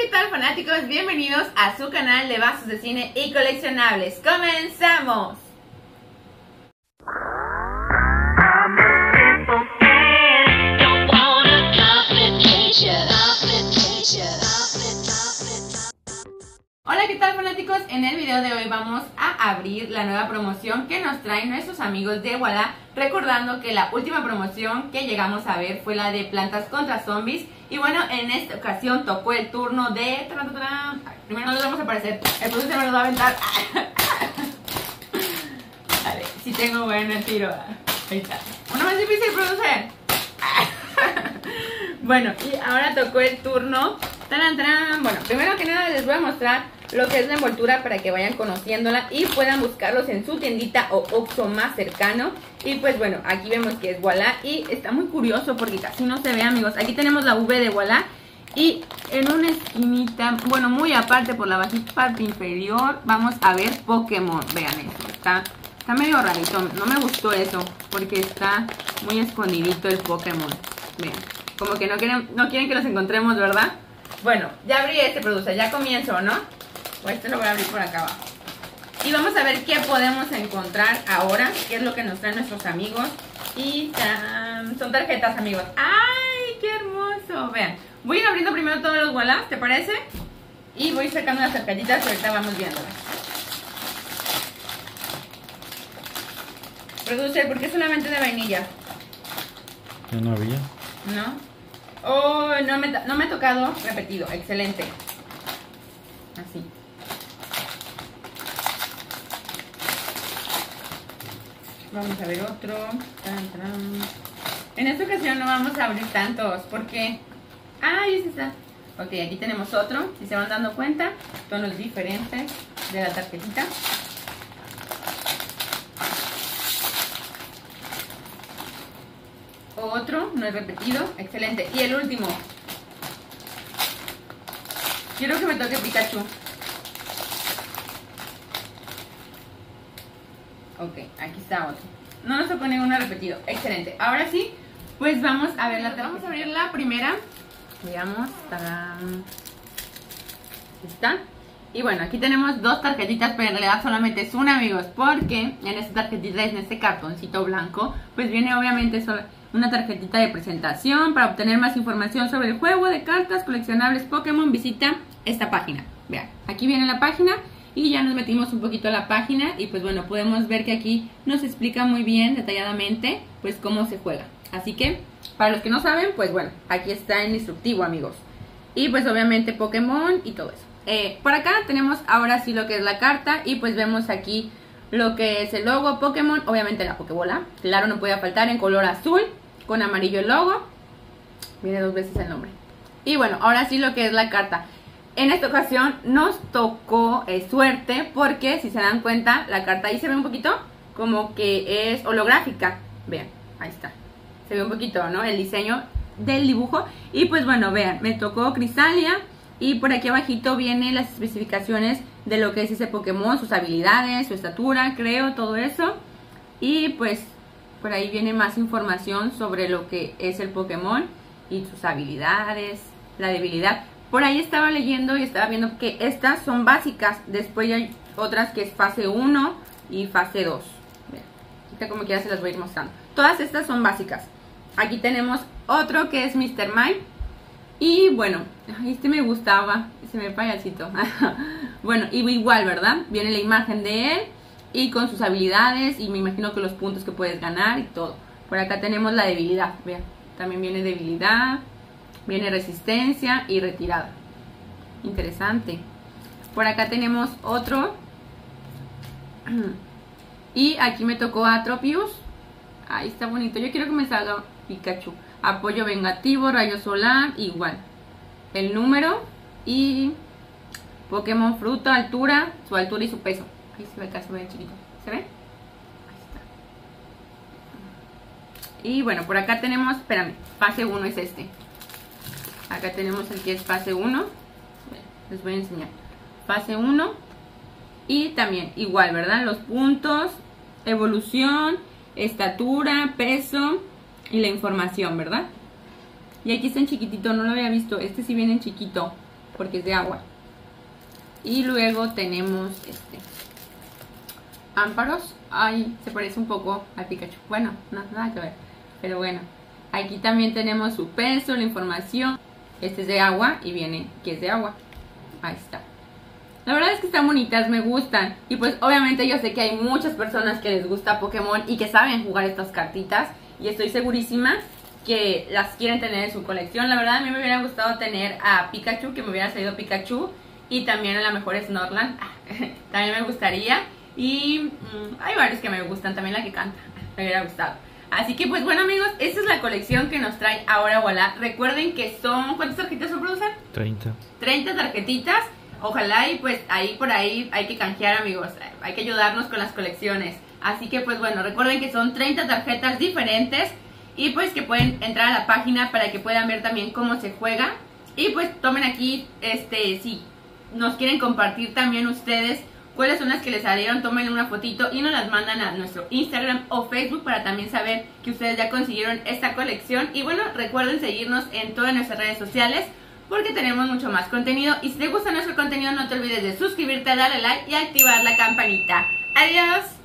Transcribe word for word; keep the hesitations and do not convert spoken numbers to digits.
tal, fanáticos? Bienvenidos a su canal de vasos de cine y coleccionables. ¡Comenzamos! Hola, ¿qué tal, fanáticos? En el video de hoy vamos a abrir la nueva promoción que nos traen nuestros amigos de Voilà, recordando que la última promoción que llegamos a ver fue la de Plantas contra Zombies. Y bueno, en esta ocasión tocó el turno de... Primero no les vamos a aparecer, el productor me lo va a aventar. Vale, si tengo buen tiro. Ahí está. Uno más difícil, producer. Bueno, y ahora tocó el turno. ¡Tarán, tarán! Bueno, primero que nada les voy a mostrar lo que es la envoltura para que vayan conociéndola y puedan buscarlos en su tiendita o Oxxo más cercano. Y pues bueno, aquí vemos que es Voilà y está muy curioso porque casi no se ve, amigos. Aquí tenemos la V de Voilà y en una esquinita, bueno, muy aparte por la bajita parte inferior, vamos a ver Pokémon. Vean eso, está, está medio rarito, no me gustó eso porque está muy escondidito el Pokémon. Vean, como que no quieren, no quieren que los encontremos, ¿verdad? Bueno, ya abrí este producto, ya comienzo, ¿no? O este lo voy a abrir por acá abajo. Y vamos a ver qué podemos encontrar ahora, qué es lo que nos traen nuestros amigos. Y ¡tan! Son tarjetas, amigos. ¡Ay, qué hermoso! Vean, voy a ir abriendo primero todos los Voilà, ¿te parece? Y voy sacando las tarjetitas y ahorita vamos viéndolas. Producer, ¿por qué solamente de vainilla? Ya no había. ¿No? Oh, no me, no me ha tocado repetido. Excelente. Así. Vamos a ver otro. Tan, tan. En esta ocasión no vamos a abrir tantos porque... ¡Ay, ese está! Ok, aquí tenemos otro. Si se van dando cuenta, tonos diferentes de la tarjetita. Otro, no es repetido, excelente. Y el último. Quiero que me toque Pikachu. Ok, aquí está otro. No nos tocó ninguno repetido, excelente. Ahora sí, pues vamos a ver la tarjeta. Vamos a abrir la primera. Veamos, ¡tarán! ¿Está? Y bueno, aquí tenemos dos tarjetitas, pero en realidad solamente es una, amigos, porque en esta tarjetita, en este cartoncito blanco, pues viene obviamente solo una tarjetita de presentación. Para obtener más información sobre el juego de cartas coleccionables Pokémon, visita esta página. Vean, aquí viene la página y ya nos metimos un poquito a la página y pues bueno, podemos ver que aquí nos explica muy bien, detalladamente, pues cómo se juega. Así que, para los que no saben, pues bueno, aquí está el instructivo, amigos. Y pues obviamente Pokémon y todo eso. Eh, por acá tenemos ahora sí lo que es la carta y pues vemos aquí lo que es el logo Pokémon, obviamente la Pokébola, claro, no puede faltar, en color azul, con amarillo el logo, viene dos veces el nombre. Y bueno, ahora sí lo que es la carta. En esta ocasión nos tocó eh, suerte porque si se dan cuenta, la carta ahí se ve un poquito como que es holográfica. Vean, ahí está, se ve un poquito, ¿no? El diseño del dibujo. Y pues bueno, vean, me tocó Crystalia. Y por aquí abajito vienen las especificaciones de lo que es ese Pokémon, sus habilidades, su estatura, creo, todo eso. Y pues por ahí viene más información sobre lo que es el Pokémon y sus habilidades, la debilidad. Por ahí estaba leyendo y estaba viendo que estas son básicas. Después hay otras que es fase uno y fase dos. Ahorita como quiera se las voy a ir mostrando. Todas estas son básicas. Aquí tenemos otro que es míster Mime. Y bueno, este me gustaba, se me payasito. Bueno, y igual, ¿verdad? Viene la imagen de él y con sus habilidades y me imagino que los puntos que puedes ganar y todo. Por acá tenemos la debilidad, vean, también viene debilidad, viene resistencia y retirada. Interesante. Por acá tenemos otro. Y aquí me tocó Atropius. Ahí está bonito, yo quiero que me salga Pikachu. Apoyo vengativo, rayo solar, igual. El número y Pokémon fruto, altura, su altura y su peso. Ahí se ve acá, se ve chiquito. ¿Se ve? Ahí está. Y bueno, por acá tenemos, espérame, fase uno es este. Acá tenemos el que es fase uno. Les voy a enseñar. Fase uno. Y también igual, ¿verdad? Los puntos, evolución, estatura, peso y la información, ¿verdad? Y aquí está en chiquitito, no lo había visto. Este sí viene en chiquito. porque es de agua. Y luego tenemos este Ampharos. Ay, se parece un poco al Pikachu. Bueno, no, nada que ver, pero bueno. Aquí también tenemos su peso, la información. Este es de agua y viene que es de agua. Ahí está. La verdad es que están bonitas, me gustan. Y pues obviamente yo sé que hay muchas personas que les gusta Pokémon y que saben jugar estas cartitas. Y estoy segurísima que las quieren tener en su colección. La verdad a mí me hubiera gustado tener a Pikachu, que me hubiera salido Pikachu. Y también a lo mejor Snorlax. También me gustaría. Y mmm, hay varios que me gustan, también la que canta. Me hubiera gustado. Así que pues bueno amigos, esta es la colección que nos trae ahora Voilà. Recuerden que son, ¿cuántas tarjetitas son, producen? treinta. treinta tarjetitas. Ojalá y pues ahí por ahí hay que canjear amigos, hay que ayudarnos con las colecciones. Así que pues bueno, recuerden que son treinta tarjetas diferentes. Y pues que pueden entrar a la página para que puedan ver también cómo se juega. Y pues tomen aquí, este, si nos quieren compartir también ustedes cuáles son las que les salieron, tomen una fotito y nos las mandan a nuestro Instagram o Facebook para también saber que ustedes ya consiguieron esta colección. Y bueno, recuerden seguirnos en todas nuestras redes sociales porque tenemos mucho más contenido. Y si te gusta nuestro contenido no te olvides de suscribirte, darle like y activar la campanita. Adiós.